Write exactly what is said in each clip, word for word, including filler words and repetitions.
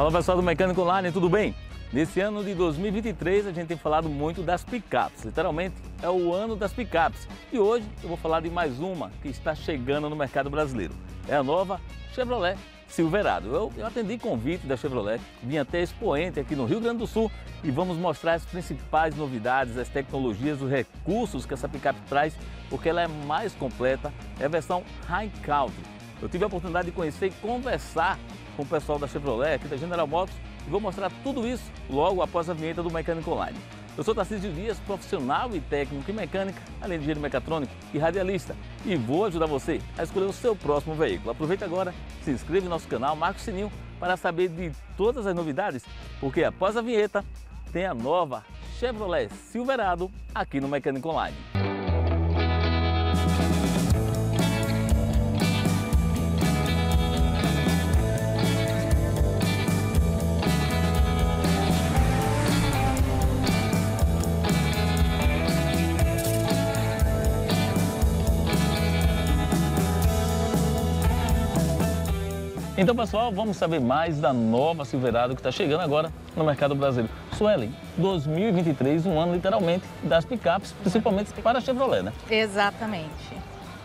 Fala pessoal do Mecânico Online, tudo bem? Nesse ano de dois mil e vinte e três a gente tem falado muito das picapes, literalmente é o ano das picapes. E hoje eu vou falar de mais uma que está chegando no mercado brasileiro. É a nova Chevrolet Silverado. Eu, eu atendi convite da Chevrolet, vim até Expoente aqui no Rio Grande do Sul e vamos mostrar as principais novidades, as tecnologias, os recursos que essa picape traz, porque ela é mais completa, é a versão High Country. Eu tive a oportunidade de conhecer e conversar com o pessoal da Chevrolet, aqui da General Motors, e vou mostrar tudo isso logo após a vinheta do Mecânico Online. Eu sou Tarcísio Dias, profissional e técnico em mecânica, além de engenheiro mecatrônico e radialista, e vou ajudar você a escolher o seu próximo veículo. Aproveita agora, se inscreve no nosso canal, marca o sininho para saber de todas as novidades, porque após a vinheta tem a nova Chevrolet Silverado aqui no Mecânico Online. Então pessoal, vamos saber mais da nova Silverado que está chegando agora no mercado brasileiro. Suelen, dois mil e vinte e três, um ano literalmente das picapes, principalmente para a Chevrolet, né? Exatamente.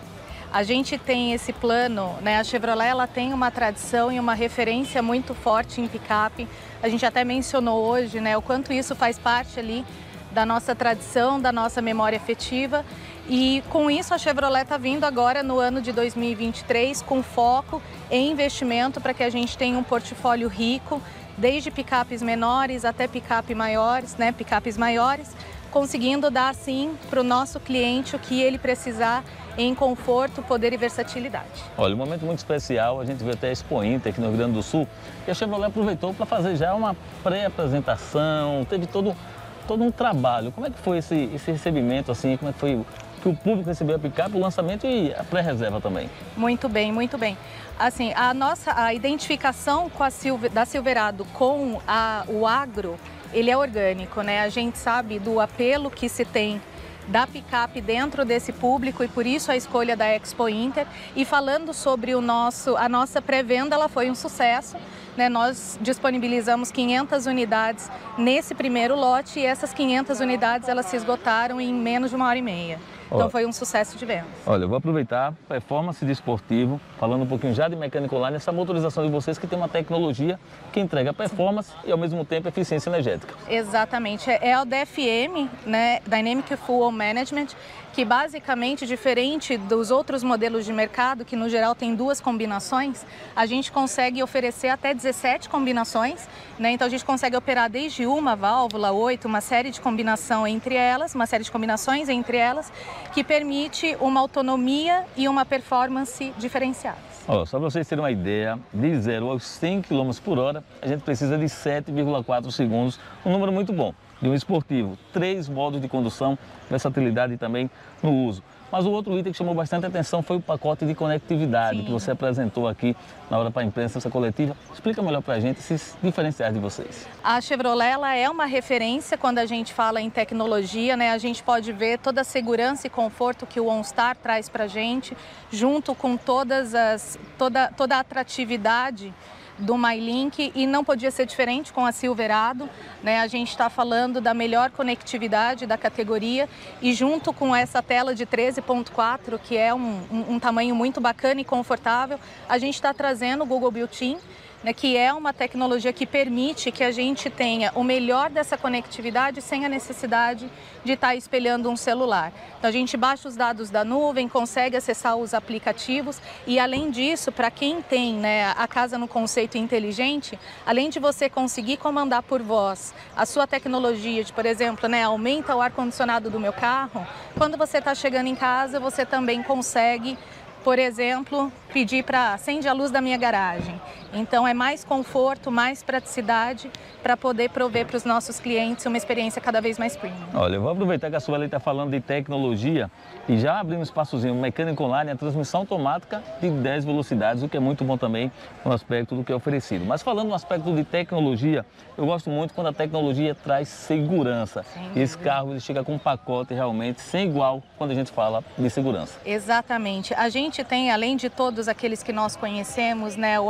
A gente tem esse plano, né? A Chevrolet ela tem uma tradição e uma referência muito forte em picape. A gente até mencionou hoje, né, o quanto isso faz parte ali da nossa tradição, da nossa memória afetiva. E com isso a Chevrolet está vindo agora no ano de dois mil e vinte e três com foco em investimento para que a gente tenha um portfólio rico, desde picapes menores até picape maiores, né, picapes maiores, conseguindo dar sim para o nosso cliente o que ele precisar em conforto, poder e versatilidade. Olha, um momento muito especial, a gente veio até a Expoente aqui no Rio Grande do Sul e a Chevrolet aproveitou para fazer já uma pré-apresentação, teve todo, todo um trabalho. Como é que foi esse, esse recebimento, assim, como é que foi que o público recebeu a picape, o lançamento e a pré-reserva também? Muito bem, muito bem. Assim, a nossa a identificação com a Silver, da Silverado com a, o agro, ele é orgânico, né? A gente sabe do apelo que se tem da picape dentro desse público e por isso a escolha da Expo Inter. E falando sobre o nosso, a nossa pré-venda, ela foi um sucesso, né? Nós disponibilizamos quinhentas unidades nesse primeiro lote e essas quinhentas unidades elas se esgotaram em menos de uma hora e meia. Então Ó, foi um sucesso de vendas. Olha, eu vou aproveitar performance de esportivo, falando um pouquinho já de Mecânico Online, essa motorização de vocês que tem uma tecnologia que entrega performance e ao mesmo tempo eficiência energética. Exatamente, é o D F M, né, Dynamic Fuel Management, que basicamente, diferente dos outros modelos de mercado, que no geral tem duas combinações, a gente consegue oferecer até dezessete combinações, né? Então a gente consegue operar desde uma válvula, oito, uma série de combinação entre elas, uma série de combinações entre elas, que permite uma autonomia e uma performance diferenciadas. Ó, só para vocês terem uma ideia, de zero aos cem quilômetros por hora, a gente precisa de sete vírgula quatro segundos, um número muito bom. De um esportivo, três modos de condução, versatilidade também no uso. Mas o outro item que chamou bastante atenção foi o pacote de conectividade. Sim. Que você apresentou aqui na hora para a imprensa, essa coletiva. Explica melhor para a gente esses diferenciais de vocês. A Chevrolet ela é uma referência quando a gente fala em tecnologia, né? A gente pode ver toda a segurança e conforto que o OnStar traz para a gente, junto com todas as, toda, toda a atratividade do MyLink, e não podia ser diferente com a Silverado, né? A gente está falando da melhor conectividade da categoria e junto com essa tela de treze ponto quatro, que é um, um, um tamanho muito bacana e confortável, a gente está trazendo o Google Built-in, né, que é uma tecnologia que permite que a gente tenha o melhor dessa conectividade sem a necessidade de estar espelhando um celular. Então a gente baixa os dados da nuvem, consegue acessar os aplicativos e além disso, para quem tem, né, a casa no conceito inteligente, além de você conseguir comandar por voz a sua tecnologia de, por exemplo, né, aumenta o ar-condicionado do meu carro, quando você está chegando em casa, você também consegue, por exemplo, pedir para acende a luz da minha garagem. Então é mais conforto, mais praticidade para poder prover para os nossos clientes uma experiência cada vez mais premium. Olha, eu vou aproveitar que a Sueli está falando de tecnologia e já abrir um espaçozinho Mecânico Online, a transmissão automática de dez velocidades, o que é muito bom também no aspecto do que é oferecido. Mas falando no aspecto de tecnologia, eu gosto muito quando a tecnologia traz segurança. E esse carro ele chega com um pacote realmente sem igual quando a gente fala de segurança. Exatamente. A gente tem, além de todos aqueles que nós conhecemos, né, o alerta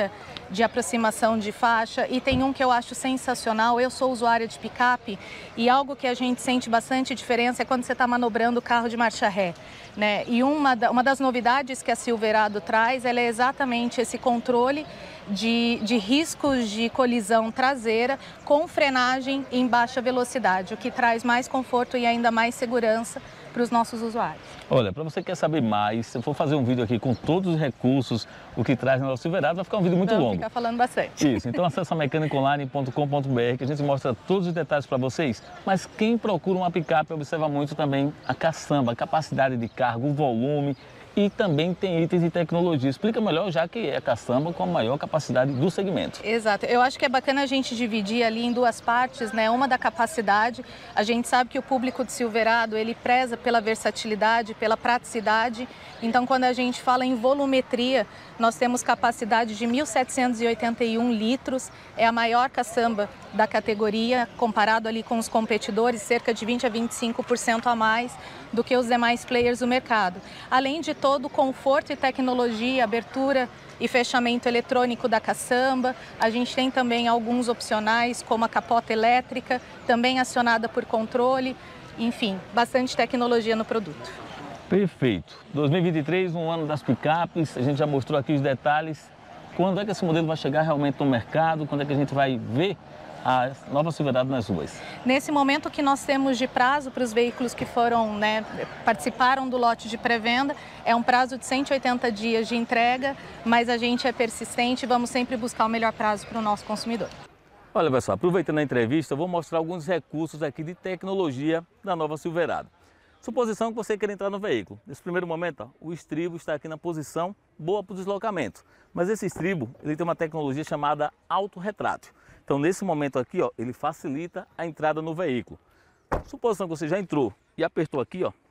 ferramenta de aproximação de faixa, e tem um que eu acho sensacional. Eu sou usuária de picape e algo que a gente sente bastante diferença é quando você está manobrando o carro de marcha ré, né? E uma, da, uma das novidades que a Silverado traz, ela é exatamente esse controle de, de riscos de colisão traseira com frenagem em baixa velocidade, o que traz mais conforto e ainda mais segurança para os nossos usuários. Olha, para você que quer saber mais, se eu for fazer um vídeo aqui com todos os recursos, o que traz na nossa Silverado, vai ficar um vídeo muito Vamos longo. ficar falando bastante. Isso, então acessa mecânica online ponto com ponto br que a gente mostra todos os detalhes para vocês. Mas quem procura uma picape observa muito também a caçamba, a capacidade de carga, o volume, e também tem itens de tecnologia. Explica melhor, já que é a caçamba com a maior capacidade do segmento. Exato. Eu acho que é bacana a gente dividir ali em duas partes, né? Uma da capacidade. A gente sabe que o público de Silverado, ele preza pela versatilidade, pela praticidade. Então, quando a gente fala em volumetria, nós temos capacidade de mil setecentos e oitenta e um litros. É a maior caçamba da categoria, comparado ali com os competidores, cerca de vinte a vinte e cinco por cento a mais do que os demais players do mercado. Além de todo o conforto e tecnologia, abertura e fechamento eletrônico da caçamba, a gente tem também alguns opcionais, como a capota elétrica, também acionada por controle, enfim, bastante tecnologia no produto. Perfeito. dois mil e vinte e três, um ano das picapes, a gente já mostrou aqui os detalhes. Quando é que esse modelo vai chegar realmente no mercado? Quando é que a gente vai ver a nova Silverado nas ruas? Nesse momento que nós temos de prazo para os veículos que foram, né, participaram do lote de pré-venda, é um prazo de cento e oitenta dias de entrega, mas a gente é persistente e vamos sempre buscar o melhor prazo para o nosso consumidor. Olha, pessoal, aproveitando a entrevista, eu vou mostrar alguns recursos aqui de tecnologia da nova Silverado. Suposição que você quer entrar no veículo. Nesse primeiro momento, ó, o estribo está aqui na posição boa para o deslocamento. Mas esse estribo, ele tem uma tecnologia chamada autorretrátil. Então, nesse momento aqui, ó, ele facilita a entrada no veículo. Suposição que você já entrou e apertou aqui, ó,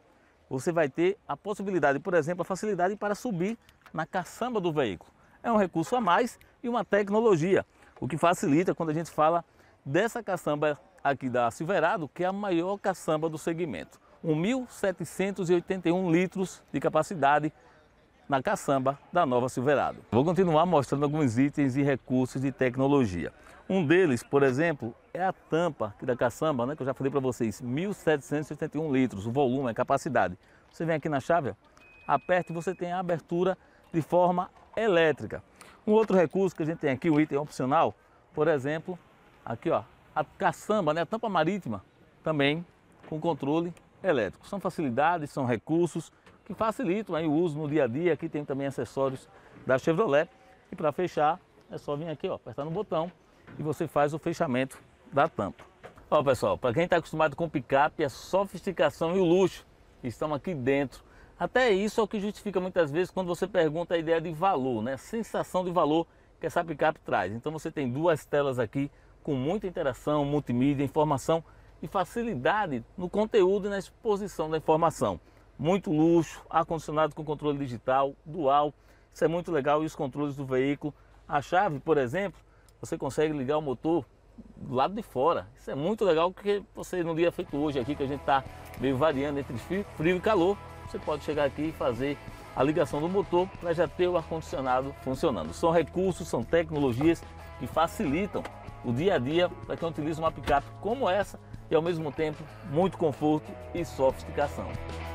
você vai ter a possibilidade, por exemplo, a facilidade para subir na caçamba do veículo. É um recurso a mais e uma tecnologia, o que facilita quando a gente fala dessa caçamba aqui da Silverado, que é a maior caçamba do segmento. mil setecentos e oitenta e um litros de capacidade na caçamba da nova Silverado. Vou continuar mostrando alguns itens e recursos de tecnologia. Um deles, por exemplo, é a tampa aqui da caçamba, né, que eu já falei para vocês, mil setecentos e oitenta e um litros, o volume, a capacidade. Você vem aqui na chave, ó, aperta e você tem a abertura de forma elétrica. Um outro recurso que a gente tem aqui, um item opcional, por exemplo, aqui ó, a caçamba, né, a tampa marítima, também com controle elétrico. São facilidades, são recursos que facilitam aí o uso no dia a dia. Aqui tem também acessórios da Chevrolet. E para fechar, é só vir aqui, ó, apertar no botão e você faz o fechamento da tampa. Ó, pessoal, para quem está acostumado com picape, a sofisticação e o luxo estão aqui dentro. Até isso é o que justifica muitas vezes quando você pergunta a ideia de valor, né? A sensação de valor que essa picape traz. Então você tem duas telas aqui com muita interação, multimídia, informação e facilidade no conteúdo e na exposição da informação. Muito luxo, ar-condicionado com controle digital, dual, isso é muito legal. E os controles do veículo, a chave, por exemplo, você consegue ligar o motor do lado de fora. Isso é muito legal porque você, no dia feito hoje aqui, que a gente está meio variando entre frio e calor, você pode chegar aqui e fazer a ligação do motor para já ter o ar-condicionado funcionando. São recursos, são tecnologias que facilitam o dia a dia para quem utiliza uma picape como essa, e ao mesmo tempo muito conforto e sofisticação.